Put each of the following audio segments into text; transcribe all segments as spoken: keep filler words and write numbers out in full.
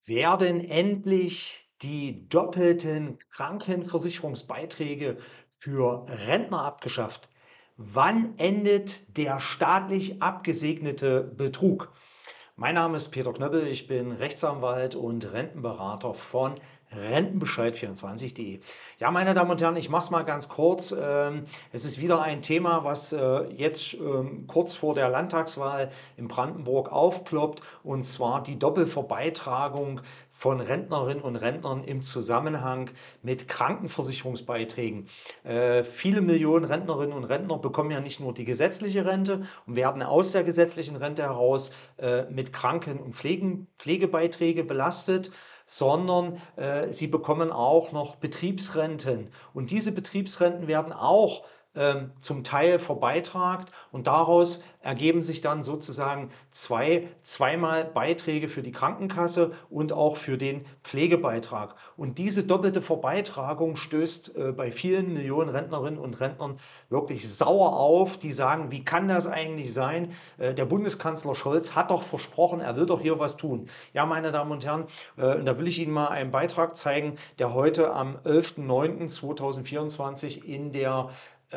Werden endlich die doppelten Krankenversicherungsbeiträge für Rentner abgeschafft? Wann endet der staatlich abgesegnete Betrug? Mein Name ist Peter Knöppel, ich bin Rechtsanwalt und Rentenberater von Rentenbescheid vierundzwanzig punkt de. Ja, meine Damen und Herren, ich mache es mal ganz kurz. Ähm, Es ist wieder ein Thema, was äh, jetzt ähm, kurz vor der Landtagswahl in Brandenburg aufploppt, und zwar die Doppelverbeitragung von Rentnerinnen und Rentnern im Zusammenhang mit Krankenversicherungsbeiträgen. Äh, viele Millionen Rentnerinnen und Rentner bekommen ja nicht nur die gesetzliche Rente und werden aus der gesetzlichen Rente heraus äh, mit Kranken- und Pflegen, Pflegebeiträge belastet, sondern äh, sie bekommen auch noch Betriebsrenten. Und diese Betriebsrenten werden auch ähm, zum Teil verbeitragt, und daraus ergeben sich dann sozusagen zwei, zweimal Beiträge für die Krankenkasse und auch für den Pflegebeitrag. Und diese doppelte Verbeitragung stößt äh, bei vielen Millionen Rentnerinnen und Rentnern wirklich sauer auf. Die sagen, wie kann das eigentlich sein? Äh, der Bundeskanzler Scholz hat doch versprochen, er will doch hier was tun. Ja, meine Damen und Herren, äh, und da will ich Ihnen mal einen Beitrag zeigen, der heute am elften neunten zweitausendvierundzwanzig in der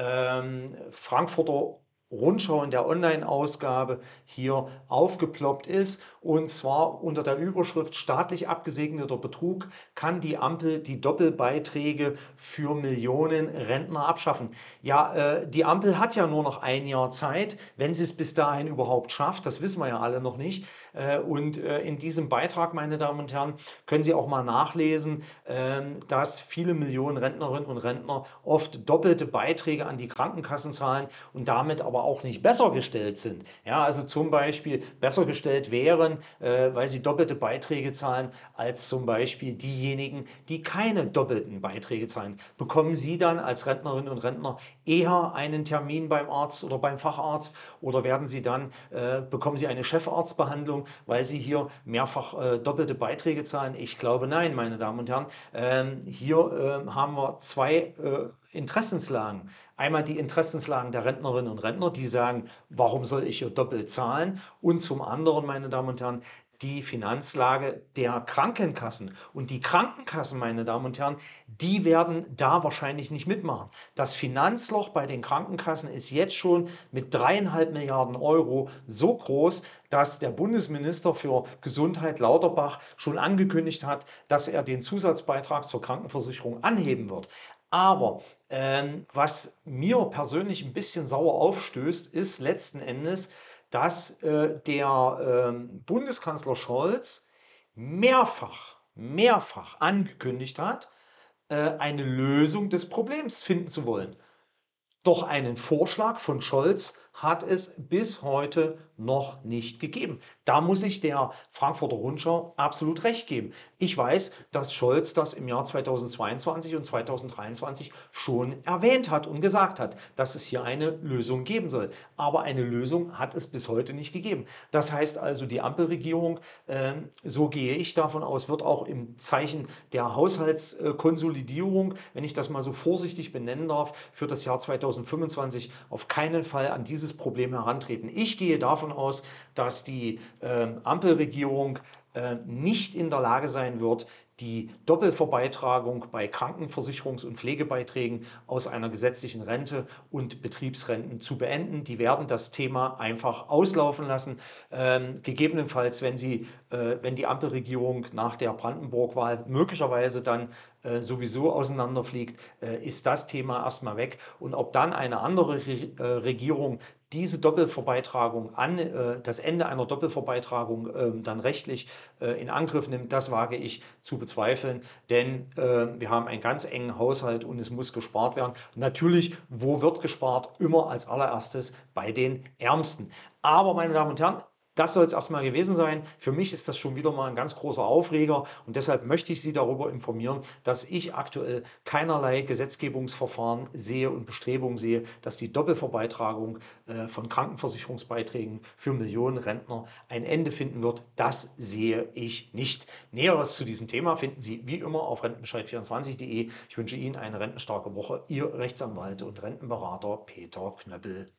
ähm, Frankfurter Rundschau in der Online-Ausgabe hier aufgeploppt ist. Und zwar unter der Überschrift staatlich abgesegneter Betrug: Kann die Ampel die Doppelbeiträge für Millionen Rentner abschaffen? Ja, äh, die Ampel hat ja nur noch ein Jahr Zeit, wenn sie es bis dahin überhaupt schafft. Das wissen wir ja alle noch nicht. Äh, und äh, in diesem Beitrag, meine Damen und Herren, können Sie auch mal nachlesen, ähm, dass viele Millionen Rentnerinnen und Rentner oft doppelte Beiträge an die Krankenkassen zahlen und damit aber auch nicht besser gestellt sind. Ja, also zum Beispiel besser gestellt wären, äh, weil sie doppelte Beiträge zahlen, als zum Beispiel diejenigen, die keine doppelten Beiträge zahlen. Bekommen Sie dann als Rentnerinnen und Rentner eher einen Termin beim Arzt oder beim Facharzt, oder werden Sie dann, äh, bekommen Sie eine Chefarztbehandlung, weil Sie hier mehrfach äh, doppelte Beiträge zahlen? Ich glaube nein, meine Damen und Herren. Ähm, hier ähm, haben wir zwei äh, Interessenslagen. Einmal die Interessenslagen der Rentnerinnen und Rentner, die sagen, warum soll ich hier doppelt zahlen? Und zum anderen, meine Damen und Herren, die Finanzlage der Krankenkassen. Und die Krankenkassen, meine Damen und Herren, die werden da wahrscheinlich nicht mitmachen. Das Finanzloch bei den Krankenkassen ist jetzt schon mit dreieinhalb Milliarden Euro so groß, dass der Bundesminister für Gesundheit Lauterbach schon angekündigt hat, dass er den Zusatzbeitrag zur Krankenversicherung anheben wird. Aber ähm, was mir persönlich ein bisschen sauer aufstößt, ist letzten Endes, dass äh, der ähm, Bundeskanzler Scholz mehrfach, mehrfach angekündigt hat, äh, eine Lösung des Problems finden zu wollen. Doch einen Vorschlag von Scholz hat es bis heute noch nicht gegeben. Da muss ich der Frankfurter Rundschau absolut recht geben. Ich weiß, dass Scholz das im Jahr zweitausendzweiundzwanzig und zweitausenddreiundzwanzig schon erwähnt hat und gesagt hat, dass es hier eine Lösung geben soll. Aber eine Lösung hat es bis heute nicht gegeben. Das heißt also, die Ampelregierung, äh, so gehe ich davon aus, wird auch im Zeichen der Haushaltskonsolidierung, wenn ich das mal so vorsichtig benennen darf, für das Jahr zweitausendfünfundzwanzig auf keinen Fall an dieses Problem herantreten. Ich gehe davon aus, dass die äh, Ampelregierung äh, nicht in der Lage sein wird, die Doppelverbeitragung bei Krankenversicherungs- und Pflegebeiträgen aus einer gesetzlichen Rente und Betriebsrenten zu beenden. Die werden das Thema einfach auslaufen lassen. Ähm, gegebenenfalls, wenn sie, äh, wenn die Ampelregierung nach der Brandenburg-Wahl möglicherweise dann äh, sowieso auseinanderfliegt, äh, ist das Thema erstmal weg. Und ob dann eine andere Re äh, Regierung diese Doppelverbeitragung an, äh, das Ende einer Doppelverbeitragung äh, dann rechtlich äh, in Angriff nimmt, das wage ich zu bezweifeln, denn äh, wir haben einen ganz engen Haushalt und es muss gespart werden. Natürlich, wo wird gespart? Immer als allererstes bei den Ärmsten. Aber, meine Damen und Herren, das soll es erstmal gewesen sein. Für mich ist das schon wieder mal ein ganz großer Aufreger, und deshalb möchte ich Sie darüber informieren, dass ich aktuell keinerlei Gesetzgebungsverfahren sehe und Bestrebungen sehe, dass die Doppelverbeitragung äh, von Krankenversicherungsbeiträgen für Millionen Rentner ein Ende finden wird. Das sehe ich nicht. Näheres zu diesem Thema finden Sie wie immer auf rentenbescheid vierundzwanzig punkt de. Ich wünsche Ihnen eine rentenstarke Woche. Ihr Rechtsanwalt und Rentenberater Peter Knöppel.